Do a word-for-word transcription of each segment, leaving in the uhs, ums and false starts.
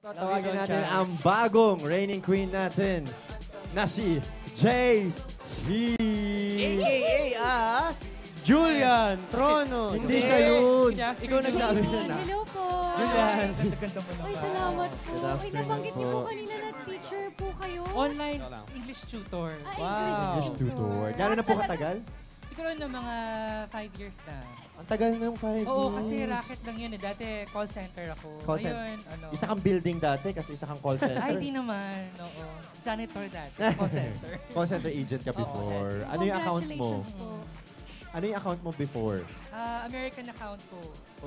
Tatawagin natin ang bagong reigning queen natin na si J T. A K A as Julian Trono. Hindi siya yun. Ikaw nagsabi na na. Hello po. Julian. Ay, salamat po. Good Ay, afternoon nabanggit niyo po. po kanina na teacher po kayo. Online English tutor. Ah, Wow. English English tutor. Gano'n na po katagal? Siguro na mga five years na. Ang tagal na yung five Oo, years. kasi racket lang yun eh. Dati call center ako. Call center. Ngayon, ano. Isa kang building dati kasi isa kang call center. Ay, di naman. Oo. Janitor dati. Call center. Call center agent ka before. Ano yung account mo? Congratulations po. Ano yung account mo before? Ah, American account ko.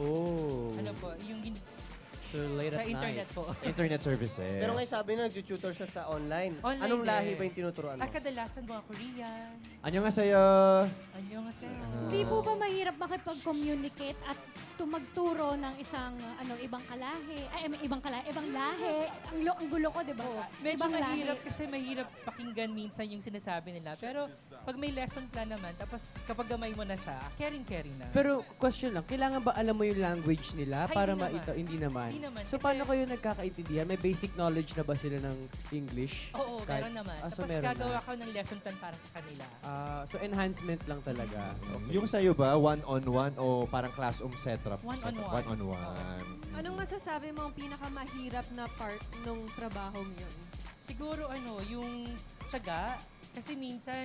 Oh. Ano po, yung gin- So late sa at internet night. po. Internet services. Pero ngayon sabi na nag-tutor siya sa online. Online Anong din. lahi ba yung tinuturuan mo? At kadalasan mga Korean. Ano nga sa'yo? Ano nga sa'yo? Hindi po ba mahirap makipag-communicate at tumagturo ng isang ano ibang kalahi, ay may ibang kalahi, ibang lahi. Ang, lo, ang gulo ko, 'di ba? Medyo Ibang mahirap lahi. kasi mahirap pakinggan minsan yung sinasabi nila. Pero pag may lesson plan naman, tapos kapag gamay mo na siya, caring-caring na. Pero question lang, kailangan ba alam mo yung language nila Ay, para hindi naman. maito? Hindi naman. Hindi naman, So kasi- paano kayo nagkakaintindihan? May basic knowledge na ba sila ng English? Oo, Kahit- meron naman. Ah, so Tapos meron gagawa na. ko ng lesson plan para sa kanila. Ah, so enhancement lang talaga. Okay. Yung sa'yo ba, one-on-one o parang classroom setup? One-on-one. One-on-one. Anong masasabi mo ang pinakamahirap na part nung trabahong yun? Siguro ano, yung tiyaga, kasi minsan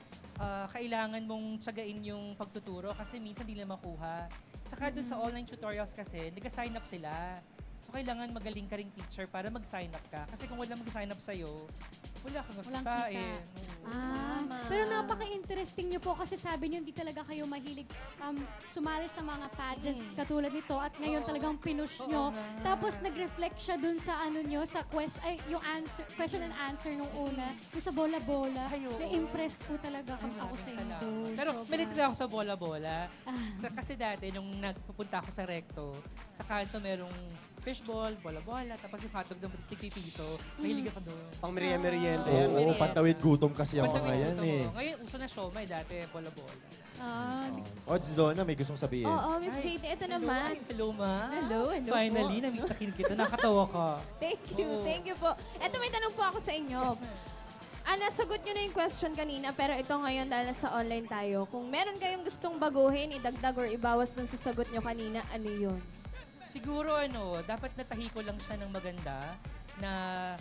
ah, kailangan mong tiyagain yung pagtuturo kasi minsan di nila makuha. Saka doon sa online tutorials kasi, nag-sign up sila. So kailangan magaling ka ring teacher para mag-sign up ka. Kasi kung wala mag-sign up sa'yo, wala kang Walang magkakain. kita. Oo. Ah, Tama. pero napaka-interesting niyo po kasi sabi niyo hindi talaga kayo mahilig um, sumali sa mga pageants Mm. katulad nito at ngayon Oo. talagang pinush Oo niyo. nga. Tapos nag-reflect siya dun sa ano niyo, sa quest ay yung answer, question and answer nung una, yung sa bola-bola. Ay, oo. Na-impress po talaga Ay, ako sa inyo. salamat. Pero Sobra. may little ako sa bola-bola. Ah. Sa, kasi dati, nung nagpupunta ako sa recto, sa kanto merong fishball, bola-bola, tapos yung hotdog na tigpipiso. Mahilig ako doon. Pang merienda-merienda Oo, yan. oo, pantawid gutom kasi ang Pantawid mga yan gutom eh. ko. Ngayon, uso na siomay, dati bola-bola. Ah, O, Donna, may gustong sabihin. Oo, Miss Ay, J T, ito Hello, naman. ay, hello, ma. Hello, hello Finally, po. namita kita. Nakatawa ka. Thank you, Oo. thank you po. Ito may tanong po ako sa inyo. Yes, ma'am. Ah, nasagot nyo na yung question kanina, pero ito ngayon dahil sa online tayo. Kung meron kayong gustong baguhin, idagdag or ibawas dun sa sagot nyo kanina, ano yun? Siguro ano, dapat natahi ko lang siya ng maganda na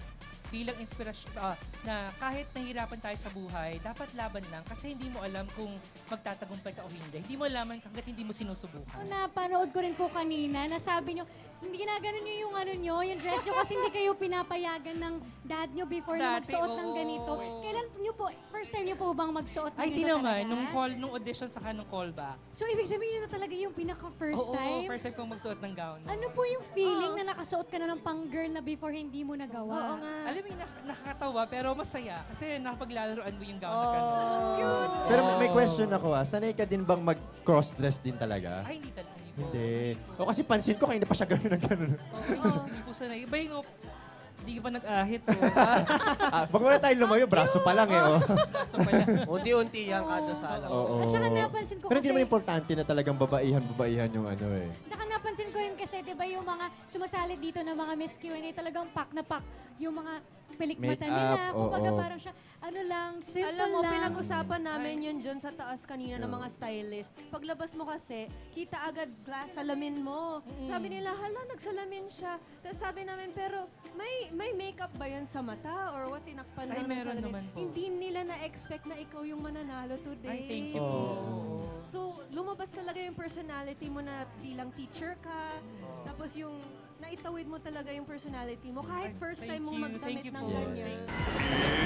bilang inspirasyon, ah, na kahit nahihirapan tayo sa buhay, dapat laban lang kasi hindi mo alam kung magtatagumpay ka o hindi. Hindi mo alaman hanggat hindi mo sinusubukan. napanood ko rin po kanina, nasabi nyo, hindi ginaganon nyo yung ano nyo, yung dress nyo kasi hindi kayo pinapayagan ng dad nyo before na Dati, magsuot ng oo. ganito. Kailan nyo po, first time nyo po bang magsuot ng Ay, di ganito naman. talaga? Nung call, nung audition saka nung callback. So, ibig sabihin yun na talaga yung pinaka-first Oo, time? first time kong magsuot ng gown. Ano po yung feeling na nakasuot ka na ng pang-girl na before hindi mo nagawa? Oo nga. Alam mo, nak- nakakatawa pero masaya kasi nakapaglalaroan mo yung gown na Oh. gano'n. Cute. Pero may question ako ah, sanay ka din bang mag-cross-dress din talaga? Ay, hindi talaga. Hindi. po. Hindi. O kasi pansin ko, kayo na pa siya gano'n ng gano'n. Oo, hindi, hindi po sanay. Iba yung, hindi ka pa nag-ahit po. Ah, wag muna tayo lumayo, braso pa lang eh. Oh. Braso pala. Unti-unti yan kada sala. Oo. At saka napansin ko Pero hindi kasi- naman importante na talagang babaihan-babaihan yung ano eh. Saka napansin ko rin kasi, di ba yung mga sumasali dito na mga Miss Q and A, talagang pak na pak yung mga pelikmata Make nila. up, Kumbaga oo. parang siya, ano lang, simple Alam mo, lang. pinag-usapan namin yun dyan sa taas kanina ng mga stylist. Paglabas mo kasi, kita agad glass salamin mo. Sabi nila, hala, nagsalamin siya. Tapos sabi namin, pero may may makeup ba yan sa mata? Or what, tinakpan Ay, lang ng meron salamin? naman po. Hindi nila na-expect na ikaw yung mananalo today. Ay, thank you Oo. po. So, lumabas talaga yung personality mo na bilang teacher ka. Tapos yung naitawid mo talaga yung personality mo. Kahit Ay, first thank time mong you, magdamit thank you ng po. ganyan. Thank you.